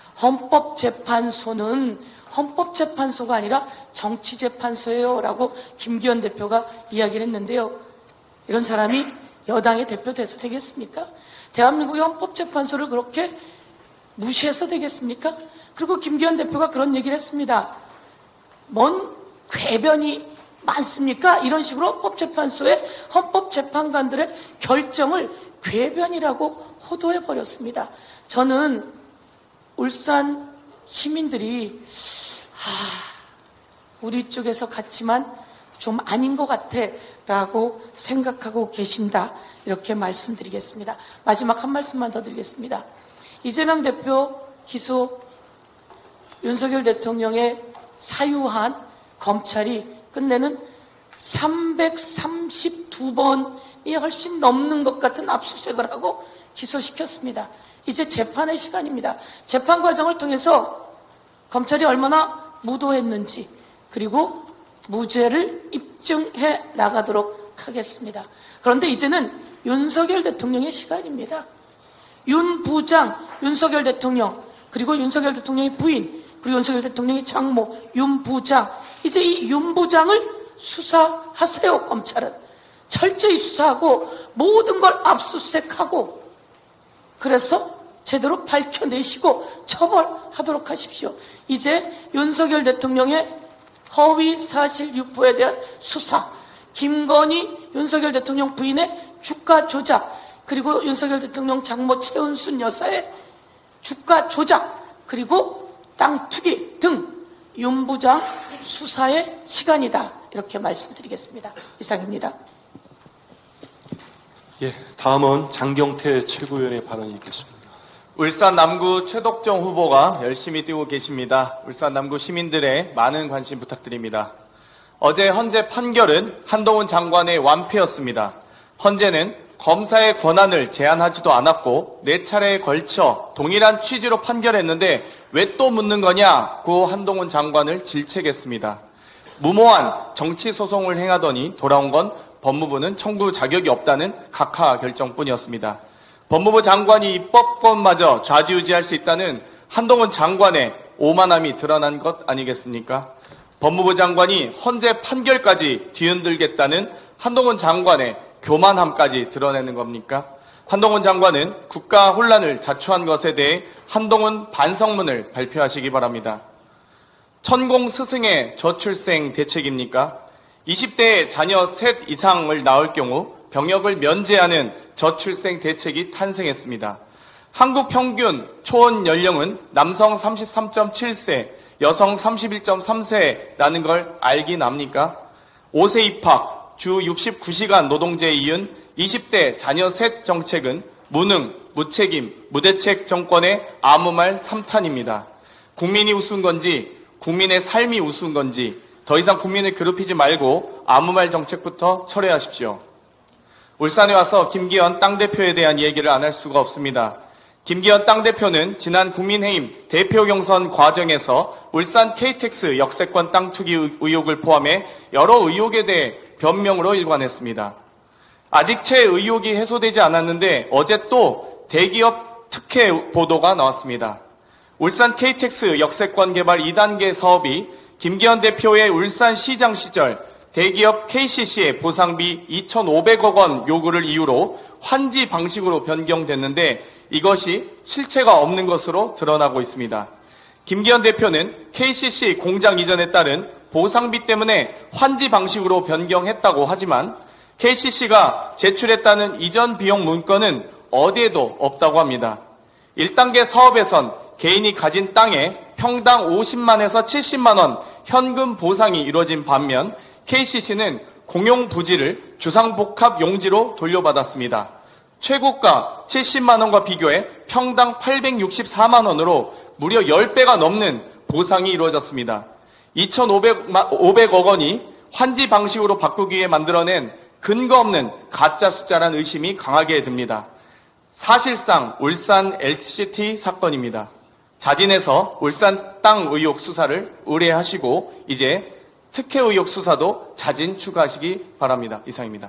[SPEAKER 7] 헌법재판소는 헌법재판소가 아니라 정치재판소예요 라고 김기현 대표가 이야기를 했는데요. 이런 사람이 여당의 대표 돼서 되겠습니까? 대한민국의 헌법재판소를 그렇게 무시해서 되겠습니까? 그리고 김기현 대표가 그런 얘기를 했습니다. 뭔 궤변이 많습니까? 이런 식으로 헌법재판소의 헌법재판관들의 결정을 궤변이라고 호도해버렸습니다. 저는 울산 시민들이 우리 쪽에서 같지만 좀 아닌 것 같아 라고 생각하고 계신다 이렇게 말씀드리겠습니다. 마지막 한 말씀만 더 드리겠습니다. 이재명 대표 기소, 윤석열 대통령의 사유한 검찰이 끝내는 332번이 훨씬 넘는 것 같은 압수수색을 하고 기소시켰습니다. 이제 재판의 시간입니다. 재판 과정을 통해서 검찰이 얼마나 무도했는지 그리고 무죄를 입증해 나가도록 하겠습니다. 그런데 이제는 윤석열 대통령의 시간입니다. 윤 부장, 윤석열 대통령, 그리고 윤석열 대통령의 부인, 그리고 윤석열 대통령의 장모, 윤 부장. 이제 이 윤 부장을 수사하세요, 검찰은. 철저히 수사하고 모든 걸 압수수색하고 그래서 제대로 밝혀내시고 처벌하도록 하십시오. 이제 윤석열 대통령의 허위 사실 유포에 대한 수사, 김건희 윤석열 대통령 부인의 주가 조작, 그리고 윤석열 대통령 장모 최은순 여사의 주가 조작, 그리고 땅 투기 등 윤 부장 수사의 시간이다. 이렇게 말씀드리겠습니다. 이상입니다.
[SPEAKER 1] 예, 다음은 장경태 최고위원의 발언이 있겠습니다.
[SPEAKER 8] 울산 남구 최덕정 후보가 열심히 뛰고 계십니다. 울산 남구 시민들의 많은 관심 부탁드립니다. 어제 헌재 판결은 한동훈 장관의 완패였습니다. 헌재는 검사의 권한을 제한하지도 않았고 4차례에 걸쳐 동일한 취지로 판결했는데 왜 또 묻는 거냐고 한동훈 장관을 질책했습니다. 무모한 정치소송을 행하더니 돌아온 건 법무부는 청구 자격이 없다는 각하 결정뿐이었습니다. 법무부 장관이 입법권마저 좌지우지할 수 있다는 한동훈 장관의 오만함이 드러난 것 아니겠습니까? 법무부 장관이 헌재 판결까지 뒤흔들겠다는 한동훈 장관의 교만함까지 드러내는 겁니까? 한동훈 장관은 국가 혼란을 자초한 것에 대해 한동훈 반성문을 발표하시기 바랍니다. 천공 스승의 저출생 대책입니까? 20대에 자녀 셋 이상을 낳을 경우 병역을 면제하는 저출생 대책이 탄생했습니다. 한국 평균 초혼 연령은 남성 33.7세, 여성 31.3세라는 걸 알긴 압니까? 5세 입학, 주 69시간 노동제에 이은 20대 자녀 셋 정책은 무능, 무책임, 무대책 정권의 아무 말 3탄입니다. 국민이 우스운 건지 국민의 삶이 우스운 건지 더 이상 국민을 괴롭히지 말고 아무 말 정책부터 철회하십시오. 울산에 와서 김기현 당대표에 대한 얘기를 안 할 수가 없습니다. 김기현 당대표는 지난 국민의힘 대표 경선 과정에서 울산 KTX 역세권 땅 투기 의혹을 포함해 여러 의혹에 대해 변명으로 일관했습니다. 아직 채 의혹이 해소되지 않았는데 어제 또 대기업 특혜 보도가 나왔습니다. 울산 KTX 역세권 개발 2단계 사업이 김기현 대표의 울산시장 시절 대기업 KCC의 보상비 2,500억 원 요구를 이유로 환지 방식으로 변경됐는데 이것이 실체가 없는 것으로 드러나고 있습니다. 김기현 대표는 KCC 공장 이전에 따른 보상비 때문에 환지 방식으로 변경했다고 하지만 KCC가 제출했다는 이전 비용 문건은 어디에도 없다고 합니다. 1단계 사업에선 개인이 가진 땅에 평당 50만에서 70만 원 현금 보상이 이루어진 반면 KCC는 공용 부지를 주상복합 용지로 돌려받았습니다. 최고가 70만 원과 비교해 평당 864만 원으로 무려 10배가 넘는 보상이 이루어졌습니다. 2,500억 원이 환지 방식으로 바꾸기 위해 만들어낸 근거 없는 가짜 숫자란 의심이 강하게 듭니다. 사실상 울산 LCT 사건입니다. 자진해서 울산 땅 의혹 수사를 의뢰하시고 이제 특혜 의혹 수사도 자진 추가하시기 바랍니다. 이상입니다.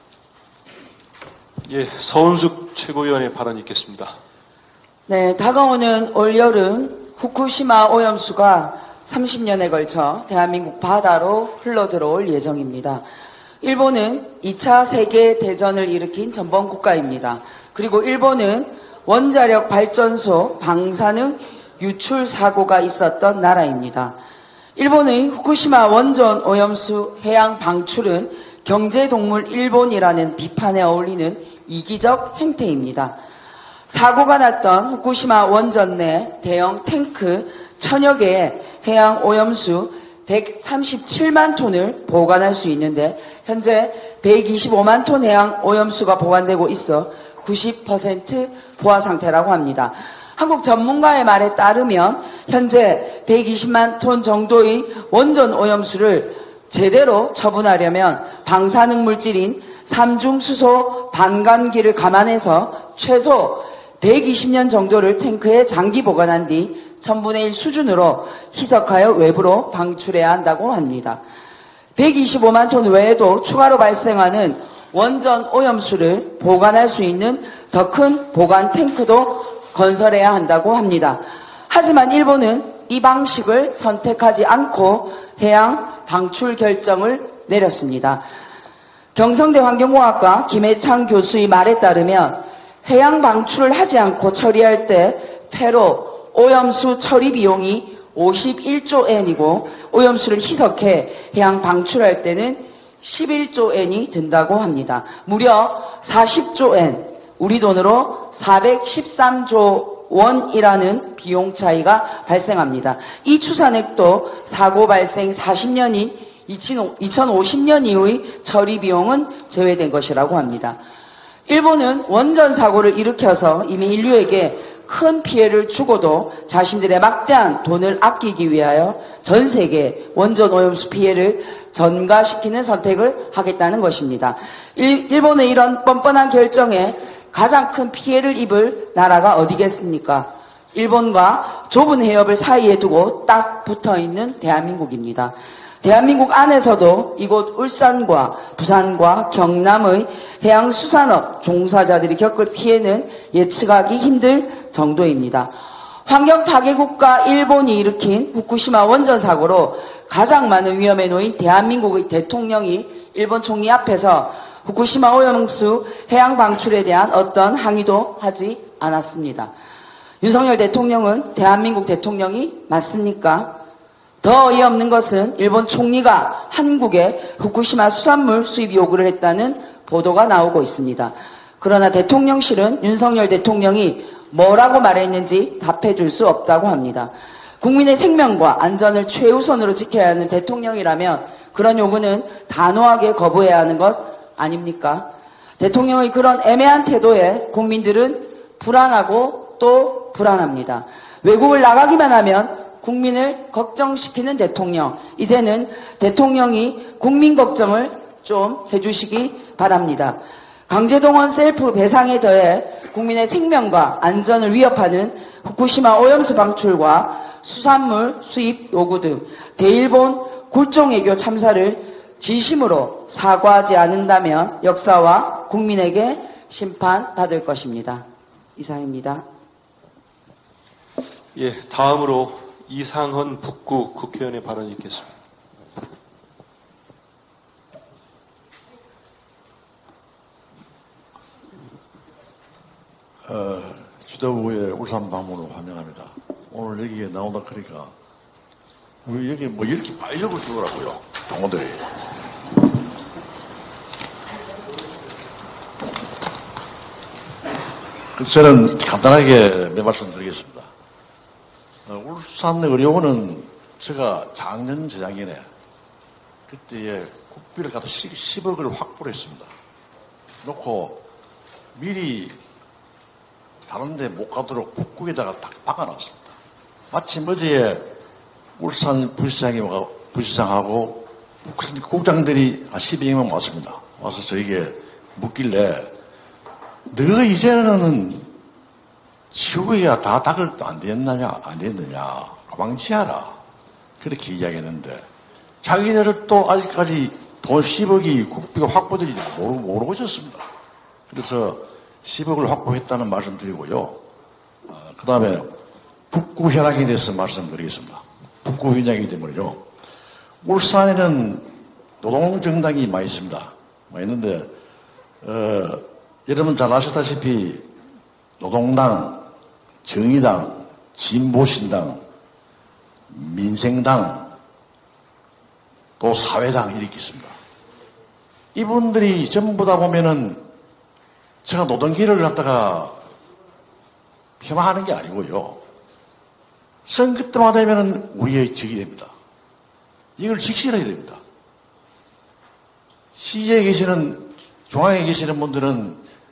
[SPEAKER 1] 예, 서은숙 최고위원의 발언이 있겠습니다.
[SPEAKER 9] 네, 다가오는 올여름 후쿠시마 오염수가 30년에 걸쳐 대한민국 바다로 흘러들어올 예정입니다. 일본은 2차 세계대전을 일으킨 전범 국가입니다. 그리고 일본은 원자력 발전소 방사능 유출 사고가 있었던 나라입니다. 일본의 후쿠시마 원전 오염수 해양 방출은 경제동물 일본이라는 비판에 어울리는 이기적 행태입니다. 사고가 났던 후쿠시마 원전 내 대형 탱크 1000여 개의 해양 오염수 137만 톤을 보관할 수 있는데 현재 125만 톤 해양 오염수가 보관되고 있어 90% 포화 상태라고 합니다. 한국 전문가의 말에 따르면 현재 120만 톤 정도의 원전 오염수를 제대로 처분하려면 방사능 물질인 삼중수소 반감기를 감안해서 최소 120년 정도를 탱크에 장기 보관한 뒤 1000분의 1 수준으로 희석하여 외부로 방출해야 한다고 합니다. 125만 톤 외에도 추가로 발생하는 원전 오염수를 보관할 수 있는 더 큰 보관 탱크도 건설해야 한다고 합니다. 하지만 일본은 이 방식을 선택하지 않고 해양 방출 결정을 내렸습니다. 경성대 환경공학과 김해창 교수의 말에 따르면 해양 방출을 하지 않고 처리할 때 폐로 오염수 처리 비용이 51조 엔이고 오염수를 희석해 해양 방출할 때는 11조 엔이 든다고 합니다. 무려 40조 엔, 우리 돈으로 413조 원이라는 비용 차이가 발생합니다. 이 추산액도 사고 발생 40년인 2050년 이후의 처리 비용은 제외된 것이라고 합니다. 일본은 원전 사고를 일으켜서 이미 인류에게 큰 피해를 주고도 자신들의 막대한 돈을 아끼기 위하여 전 세계 원전 오염수 피해를 전가시키는 선택을 하겠다는 것입니다. 일본의 이런 뻔뻔한 결정에 가장 큰 피해를 입을 나라가 어디겠습니까? 일본과 좁은 해협을 사이에 두고 딱 붙어있는 대한민국입니다. 대한민국 안에서도 이곳 울산과 부산과 경남의 해양수산업 종사자들이 겪을 피해는 예측하기 힘들 정도입니다. 환경 파괴국가 일본이 일으킨 후쿠시마 원전 사고로 가장 많은 위험에 놓인 대한민국의 대통령이 일본 총리 앞에서 후쿠시마 오염수 해양 방출에 대한 어떤 항의도 하지 않았습니다. 윤석열 대통령은 대한민국 대통령이 맞습니까? 더 어이없는 것은 일본 총리가 한국에 후쿠시마 수산물 수입 요구를 했다는 보도가 나오고 있습니다. 그러나 대통령실은 윤석열 대통령이 뭐라고 말했는지 답해줄 수 없다고 합니다. 국민의 생명과 안전을 최우선으로 지켜야 하는 대통령이라면 그런 요구는 단호하게 거부해야 하는 것 아닙니까? 대통령의 그런 애매한 태도에 국민들은 불안하고 또 불안합니다. 외국을 나가기만 하면 국민을 걱정시키는 대통령. 이제는 대통령이 국민 걱정을 좀 해주시기 바랍니다. 강제동원 셀프 배상에 더해 국민의 생명과 안전을 위협하는 후쿠시마 오염수 방출과 수산물 수입 요구 등 대일본 굴종외교 참사를 진심으로 사과하지 않는다면 역사와 국민에게 심판받을 것입니다. 이상입니다.
[SPEAKER 1] 예, 다음으로 이상헌 북구 국회의원의 발언이 있겠습니다.
[SPEAKER 10] 지도부의 울산 방문을 환영합니다. 오늘 여기에 나온다 그러니까 우리 여기 뭐 이렇게 빨려고 주더라고요. 동호들이. 저는 간단하게 몇 말씀 드리겠습니다. 울산 의료원은 제가 작년 재작년에 그때에 국비를 갖다 10억을 확보를 했습니다. 놓고 미리 다른 데 못 가도록 북극에다가 딱 박아놨습니다. 마침 어제 울산 부시장하고 국장들이 한 12여 명 왔습니다. 와서 저에게 묻길래 너 이제는 지구가 다 닦을 때 안 됐느냐 도망치하라 그렇게 이야기했는데 자기들을 또 아직까지 돈 10억이 국비가 확보되지 모르고 있었습니다. 그래서 10억을 확보했다는 말씀 드리고요. 그 다음에 북구 현황에 대해서 말씀드리겠습니다. 북구 현황이기 때문에요. 울산에는 노동정당이 많이 있습니다. 많이 있는데 여러분 잘 아시다시피 노동당, 정의당, 진보신당, 민생당, 또 사회당 이렇게 있습니다. 이분들이 전부 다 보면은 제가 노동기를 갖다가 폄하하는 게 아니고요. 선거 때마다 되면은 우리의 적이 됩니다. 이걸 직시해야 됩니다. 시에 계시는, 중앙에 계시는 분들은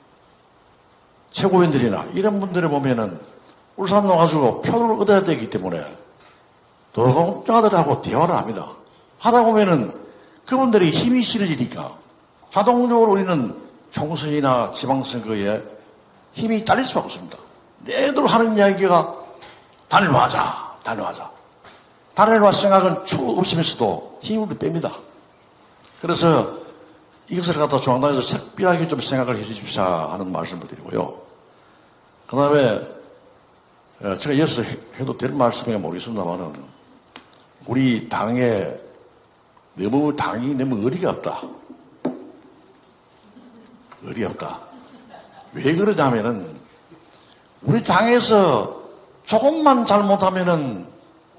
[SPEAKER 10] 최고위원들이나 이런 분들을 보면은 울산 와가지고 표를 얻어야 되기 때문에 노동자들하고 대화를 합니다. 하다 보면은 그분들이 힘이 실어지니까 자동적으로 우리는 총선이나 지방선거에 힘이 딸릴 수밖에 없습니다. 내들 하는 이야기가 단일화하자. 단일화 생각은 추후 없으면서도 힘을 뺍니다. 그래서 이것을 갖다 중앙당에서 특별하게 좀 생각을 해 주십시오 하는 말씀을 드리고요. 그 다음에 제가 이어서 해도 될 말씀인가 모르겠습니다만은 우리 당이 너무 의리가 없다. 왜 그러냐면은 우리 당에서 조금만 잘못하면은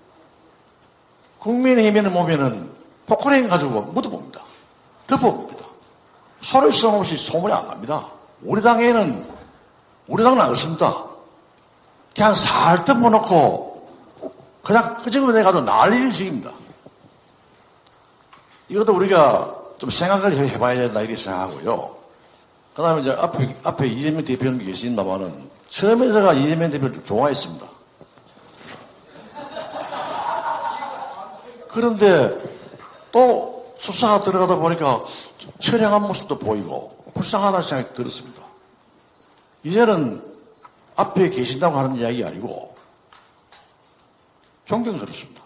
[SPEAKER 10] 국민의힘에는 보면은 포크레인 가지고 묻어봅니다. 덮어봅니다. 소리 없이 소문이 안 갑니다. 우리 당은 안 그렇습니다. 그냥 살 덮어놓고 그냥 그 정도 돼가지고 난리를 지깁니다. 이것도 우리가 좀 생각을 해봐야 된다 이렇게 생각하고요. 그 다음에 이제 앞에 이재명 대표님 계신다마는 처음에 제가 이재명 대표를 좋아했습니다. 그런데 또 수사가 들어가다 보니까 처량한 모습도 보이고 불쌍하다는 생각이 들었습니다. 이제는 앞에 계신다고 하는 이야기 아니고 존경스럽습니다.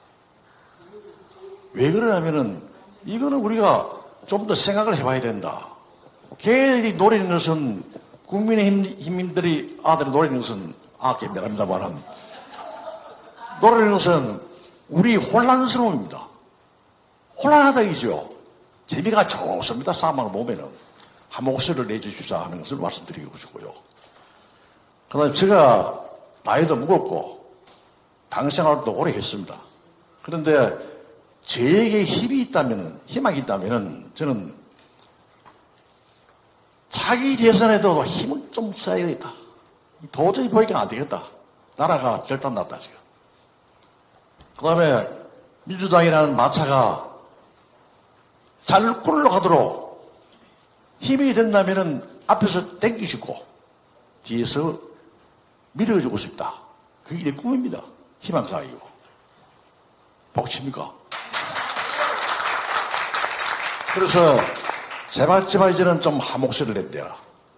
[SPEAKER 10] 왜 그러냐면은 이거는 우리가 좀 더 생각을 해봐야 된다. 걔들이 노리는 것은 국민의힘들이 아들이 노리는 것은 미안합니다만 노리는 것은 우리 혼란스러움입니다. 혼란하다이죠. 재미가 좋습니다. 싸움을 보면은 한 목소리를 내주십사 하는 것을 말씀드리고 싶고요. 그 다음에 제가 나이도 무겁고 당생활도 오래 했습니다. 그런데 저에게 희망이 있다면은 저는 자기 대선에도 힘을 좀 써야 되겠다. 도저히 보니까 안 되겠다. 나라가 절단났다 지금. 그 다음에 민주당이라는 마차가 잘 굴러가도록 힘이 된다면은 앞에서 땡기시고 뒤에서 밀어주고 싶다. 그게 내 꿈입니다. 희망사항이고. 복칩니까? 그래서 제발 이제는 좀 한 목소리를 냅대라.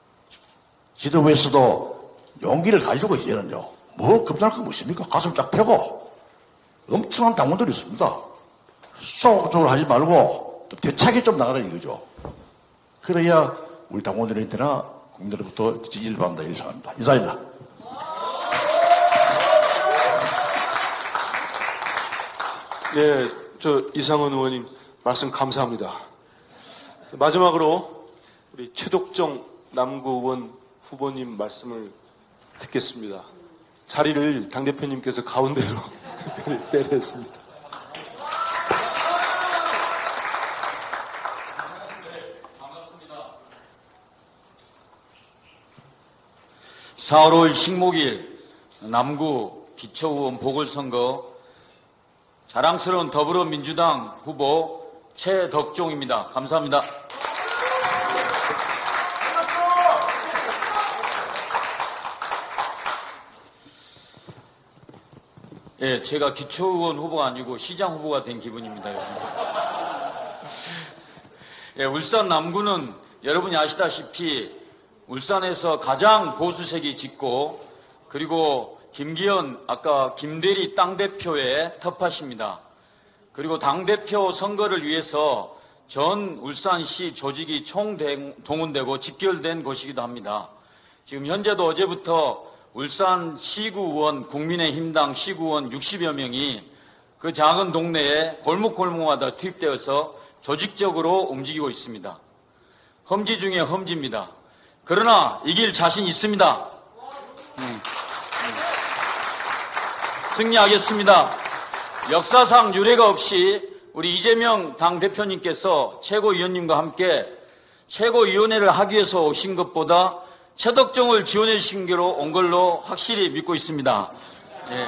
[SPEAKER 10] 지도부에서도 용기를 가지고 이제는요. 뭐 겁날 거 뭐 있습니까? 가슴 쫙 펴고 엄청난 당원들이 있습니다. 쏘쪽으로 하지 말고 또 대차게 좀 나가라는 이거죠. 그래야 우리 당원들한테나 국민들로부터 지지를 받는다 이렇게 생각합니다. 이상입니다.
[SPEAKER 1] 네, 이상원 의원님 말씀 감사합니다. 마지막으로 우리 최덕정 남구의원 후보님 말씀을 듣겠습니다. 자리를 당대표님께서 가운데로 빼냈습니다.
[SPEAKER 11] 반갑습니다. 4월 5일 식목일 남구 기초의원 보궐선거 자랑스러운 더불어민주당 후보 최덕종입니다. 감사합니다. 예, 제가 기초의원 후보가 아니고 시장 후보가 된 기분입니다. 요즘. 예, 울산 남구는 여러분이 아시다시피 울산에서 가장 보수색이 짙고 그리고 김기현 아까 김대리 당대표의 텃밭입니다. 그리고 당대표 선거를 위해서 전 울산시 조직이 총동원되고 집결된 곳이기도 합니다. 지금 현재도 어제부터 울산 시구의원 국민의힘당 시구의원 60여 명이 그 작은 동네에 골목골목마다 투입되어서 조직적으로 움직이고 있습니다. 험지 중에 험지입니다. 그러나 이길 자신 있습니다. 승리하겠습니다. 역사상 유례가 없이 우리 이재명 당대표님께서 최고위원님과 함께 최고위원회를 하기 위해서 오신 것보다 최덕종을 지원해 주신 게로 온 걸로 확실히 믿고 있습니다. 예.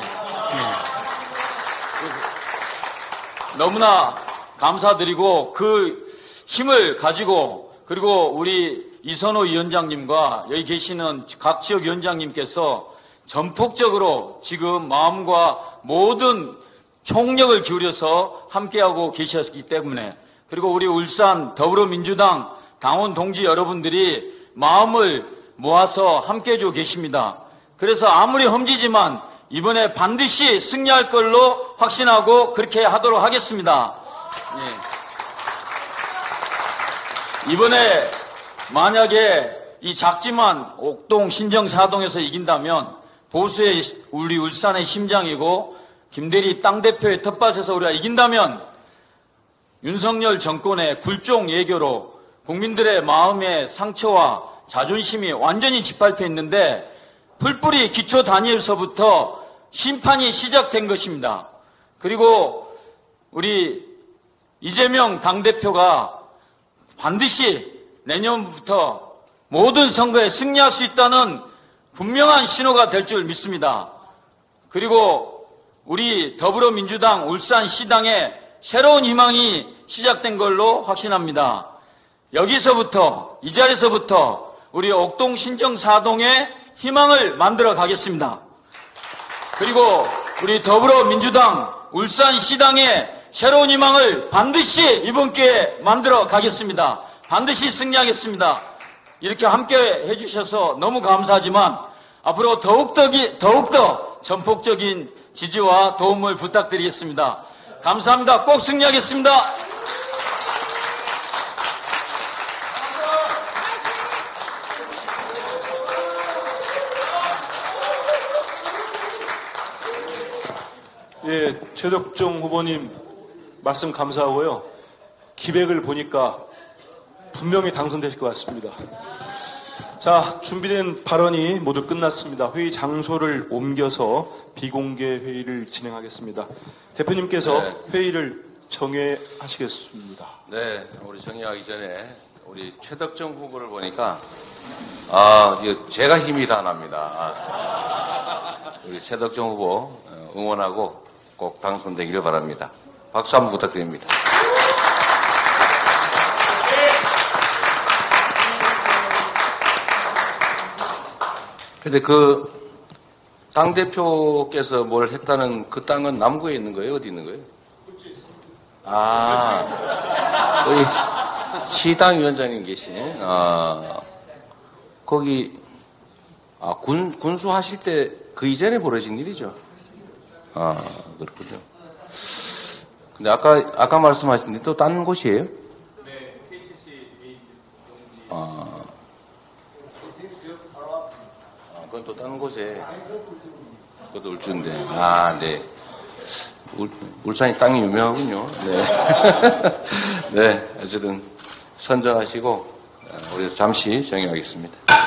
[SPEAKER 11] 너무나 감사드리고 그 힘을 가지고 그리고 우리 이선호 위원장님과 여기 계시는 각 지역 위원장님께서 전폭적으로 지금 마음과 모든 총력을 기울여서 함께하고 계셨기 때문에 그리고 우리 울산 더불어민주당 당원 동지 여러분들이 마음을 모아서 함께해주고 계십니다. 그래서 아무리 험지지만 이번에 반드시 승리할 걸로 확신하고 그렇게 하도록 하겠습니다. 예. 이번에 만약에 이 작지만 옥동 신정 4동에서 이긴다면 보수의 우리 울산의 심장이고 김대리 당대표의 텃밭에서 우리가 이긴다면 윤석열 정권의 굴종 예교로 국민들의 마음의 상처와 자존심이 완전히 짓밟혀 있는데 풀뿌리 기초 단위에서부터 심판이 시작된 것입니다. 그리고 우리 이재명 당대표가 반드시 내년부터 모든 선거에 승리할 수 있다는 분명한 신호가 될 줄 믿습니다. 그리고 우리 더불어민주당 울산시당에 새로운 희망이 시작된 걸로 확신합니다. 여기서부터 이 자리에서부터 우리 옥동 신정 4동의 희망을 만들어 가겠습니다. 그리고 우리 더불어민주당 울산시당의 새로운 희망을 반드시 이번 기회에 만들어 가겠습니다. 반드시 승리하겠습니다. 이렇게 함께 해주셔서 너무 감사하지만 앞으로 더욱더 전폭적인 지지와 도움을 부탁드리겠습니다. 감사합니다. 꼭 승리하겠습니다.
[SPEAKER 1] 예, 최덕종 후보님 말씀 감사하고요. 기백을 보니까 분명히 당선되실 것 같습니다. 자, 준비된 발언이 모두 끝났습니다. 회의 장소를 옮겨서 비공개 회의를 진행하겠습니다. 대표님께서
[SPEAKER 2] 네.
[SPEAKER 1] 회의를 정회하시겠습니다.
[SPEAKER 2] 네, 우리 정리하기 전에 우리 최덕정 후보를 보니까 이거 제가 힘이 다 납니다. 우리 최덕정 후보 응원하고 꼭 당선되기를 바랍니다. 박수 한번 부탁드립니다. 근데 그 당대표께서 뭘 했다는 그 땅은 남구에 있는 거예요? 어디 있는 거예요? 아, 거기 시당 위원장님 계신, 거기, 군수 하실 때 그 이전에 벌어진 일이죠. 그렇군요. 근데 아까 말씀하신 데 또 딴 곳이에요?
[SPEAKER 8] 네, KCC 메인
[SPEAKER 2] 그건 또 다른 곳에, 그것도 울주인데. 네. 울산이 땅이 유명하군요. 네. 네, 어쨌든 선정하시고, 우리 잠시 정의하겠습니다.